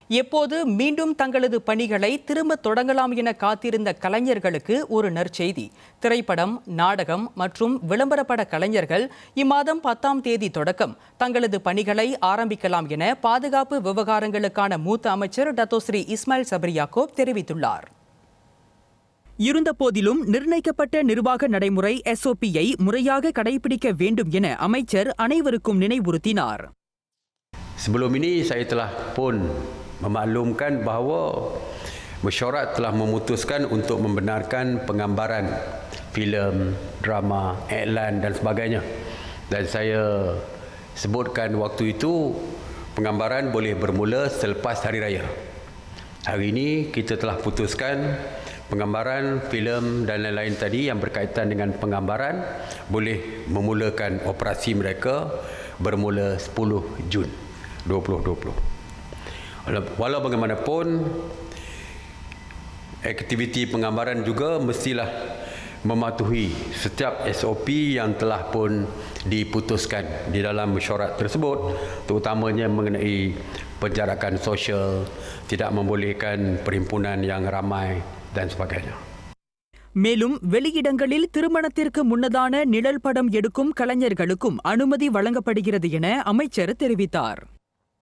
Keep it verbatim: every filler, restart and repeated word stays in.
எப்போது மீண்டும் தங்களது பணிகளை திரும்ப தொடங்கலாம் என காத்திருந்த கலைஞர்களுக்கு ஒரு நற்செய்தி. திரைப்படம், நாடகம் மற்றும் விளம்பரப்பட கலைஞர்கள் இம்மாதம் பத்தாம் தேதி தொடக்கம் தங்களது பணிகளை ஆரம்பிக்கலாம் என பாதுகாப்பு விவகாரங்களுக்கான மூத்த அமைச்சர் டத்தோஸ்ரீ இஸ்மாயில் சப்ரி யாக்கூப் தெரிவித்துள்ளார். இருந்தபோதிலும் நிர்ணயிக்கப்பட்ட நிர்வாக நடைமுறை எஸ் ஓ பியை முறையாக கடைபிடிக்க வேண்டும் என அமைச்சர் அனைவருக்கும் நினைவுறுத்தினார். Sebelum ini saya telah pun memaklumkan bahawa mesyuarat telah memutuskan untuk membenarkan penggambaran filem, drama, iklan dan sebagainya. Dan saya sebutkan waktu itu penggambaran boleh bermula selepas hari raya. Hari ini kita telah putuskan penggambaran filem dan lain-lain tadi yang berkaitan dengan penggambaran boleh memulakan operasi mereka bermula sepuluh Jun dua ribu dua puluh. Walau bagaimanapun, aktiviti penggambaran juga mestilah mematuhi setiap S O P yang telah pun diputuskan di dalam mesyuarat tersebut, terutamanya mengenai penjarakan sosial, tidak membolehkan perhimpunan yang ramai dan sebagainya. மேலும் வெளியிடங்களில் திருமணத்திற்கு முன்னதான நிழல் படம் எடுக்கும் கலைஞர்களுக்கும் அனுமதி வழங்கப்படுகிறது என அமைச்சர் தெரிவித்தார்.